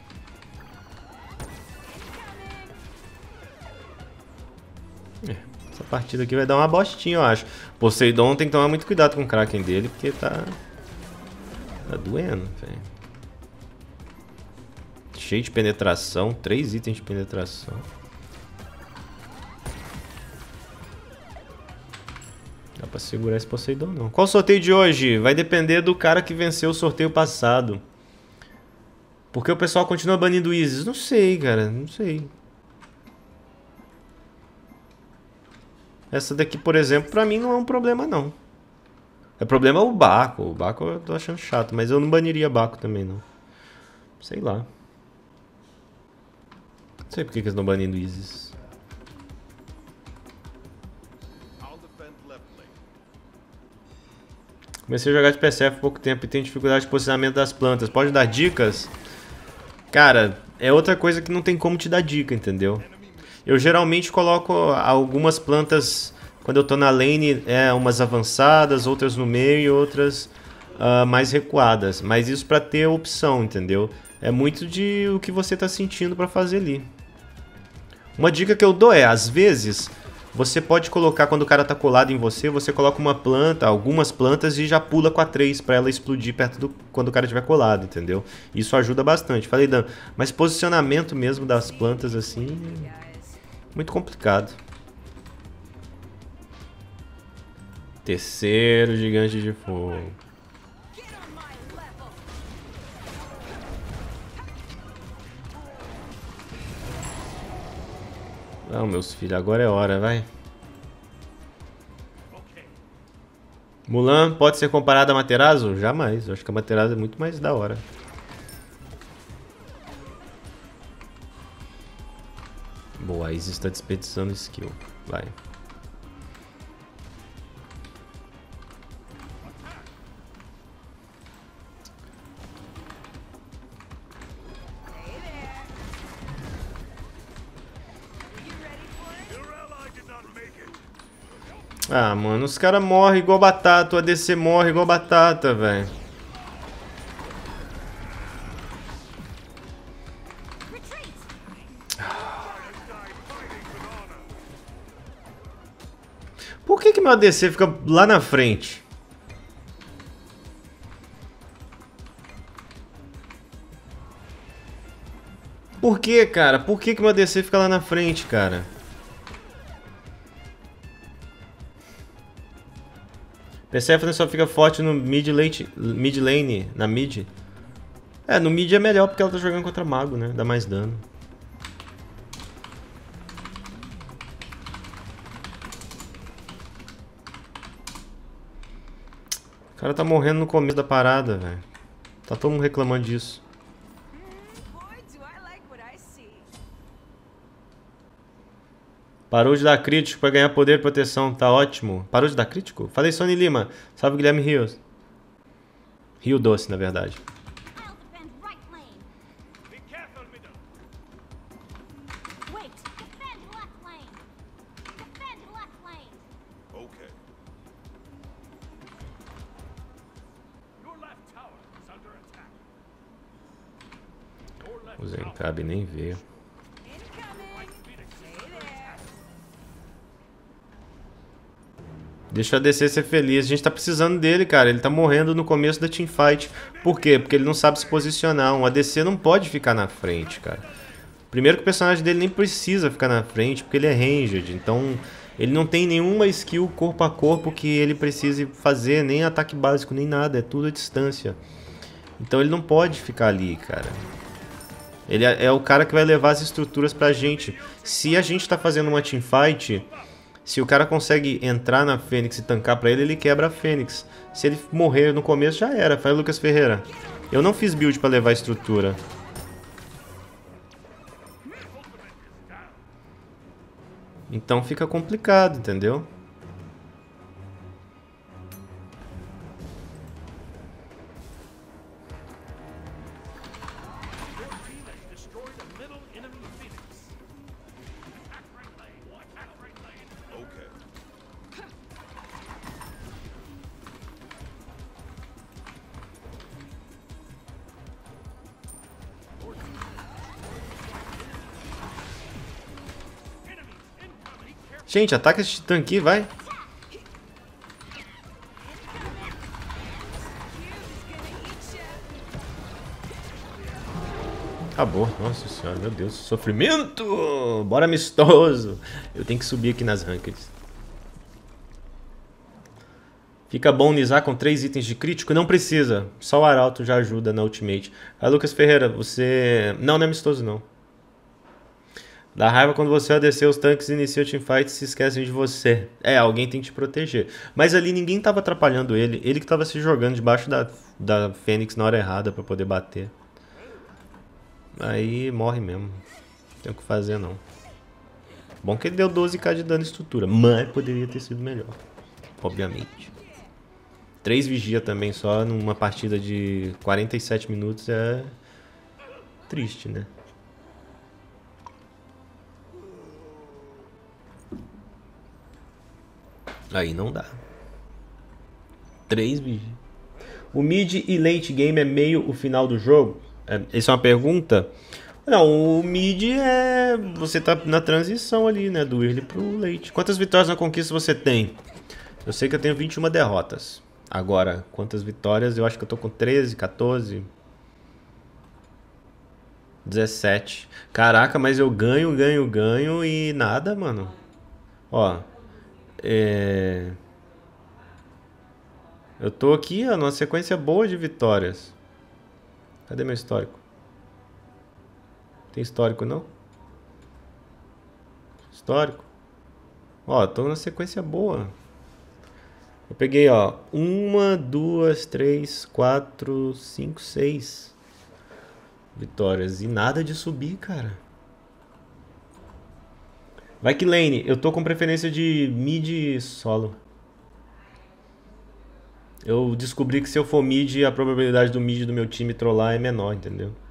Speaker 1: Essa partida aqui vai dar uma bostinha, eu acho. Poseidon tem que tomar muito cuidado com o Kraken dele, porque tá doendo, velho. Cheio de penetração, 3 itens de penetração. Dá pra segurar esse Poseidon, não. Qual o sorteio de hoje? Vai depender do cara que venceu o sorteio passado. Porque o pessoal continua banindo o Isis? Não sei, cara, não sei. Essa daqui, por exemplo, pra mim não é um problema, não. O problema é o Baco. O Baco eu tô achando chato, mas eu não baniria Baco também, não. Sei lá. Não sei por que eles estão banindo Isis. Comecei a jogar de PCF há pouco tempo e tenho dificuldade de posicionamento das plantas. Pode dar dicas? Cara, é outra coisa que não tem como te dar dica, entendeu? Eu geralmente coloco algumas plantas, quando eu tô na lane, umas avançadas, outras no meio e outras mais recuadas. Mas isso pra ter opção, entendeu? É muito de o que você tá sentindo pra fazer ali. Uma dica que eu dou é, às vezes, você pode colocar, quando o cara tá colado em você, você coloca uma planta, algumas plantas e já pula com a 3 pra ela explodir perto do quando o cara estiver colado, entendeu? Isso ajuda bastante. Falei, Dan, mas posicionamento mesmo das plantas assim, muito complicado. Terceiro gigante de fogo. Não, meus filhos, agora é hora, vai. Mulan pode ser comparada a Materazo? Jamais, eu acho que a Materazo é muito mais da hora. Boa, a Izzy está desperdiçando skill. Vai. Ah, mano, os caras morrem igual batata, o ADC morre igual batata, velho. Por que meu ADC fica lá na frente? Por que, cara? Por que meu ADC fica lá na frente, cara? Persephone só fica forte no mid lane, na mid. É, no mid é melhor porque ela tá jogando contra mago, né? Dá mais dano. O cara tá morrendo no começo da parada, velho. Tá todo mundo reclamando disso. Parou de dar crítico pra ganhar poder e proteção, tá ótimo. Parou de dar crítico? Falei Sony Lima. Salve Guilherme Rios. Rio Doce, na verdade. O Zenkabi nem veio. Deixa o ADC ser feliz. A gente tá precisando dele, cara. Ele tá morrendo no começo da teamfight. Por quê? Porque ele não sabe se posicionar. Um ADC não pode ficar na frente, cara. Primeiro que o personagem dele nem precisa ficar na frente, porque ele é ranged. Então, ele não tem nenhuma skill corpo a corpo que ele precise fazer. Nem ataque básico, nem nada. É tudo à distância. Então, ele não pode ficar ali, cara. Ele é o cara que vai levar as estruturas pra gente. Se a gente tá fazendo uma teamfight... Se o cara consegue entrar na Fênix e tancar pra ele, ele quebra a Fênix. Se ele morrer no começo, já era. Faz Lucas Ferreira. Eu não fiz build pra levar a estrutura. Então fica complicado, entendeu? Gente, ataca esse titã aqui, vai. Acabou. Nossa senhora, meu Deus. Sofrimento! Bora amistoso. Eu tenho que subir aqui nas rankeds. Fica bom unizar com 3 itens de crítico? Não precisa. Só o Arauto já ajuda na ultimate. Aí, Lucas Ferreira, você... Não é amistoso, não. Dá raiva quando você ADC os tanques e inicia o teamfight e se esquecem de você. É, alguém tem que te proteger. Mas ali ninguém tava atrapalhando ele. Ele que tava se jogando debaixo da Fênix na hora errada pra poder bater. Aí morre mesmo. Não tem o que fazer, não. Bom que ele deu 12k de dano em estrutura. Mas poderia ter sido melhor. Obviamente. 3 vigia também só numa partida de 47 minutos é triste, né? Aí não dá. 3 vigia. O mid e late game é meio o final do jogo? Essa é uma pergunta? Não, o mid é... Você tá na transição ali, né? Do early pro late. Quantas vitórias na conquista você tem? Eu sei que eu tenho 21 derrotas. Agora, quantas vitórias? Eu acho que eu tô com 13, 14... 17. Caraca, mas eu ganho e nada, mano. Ó. Eu tô aqui, ó, numa sequência boa de vitórias. Cadê meu histórico? Tem histórico, não? Histórico. Ó, tô numa sequência boa. Eu peguei, ó, 1, 2, 3, 4, 5, 6 vitórias. E nada de subir, cara. Vai que lane, eu tô com preferência de mid solo. Eu descobri que se eu for mid, a probabilidade do mid do meu time trollar é menor, entendeu?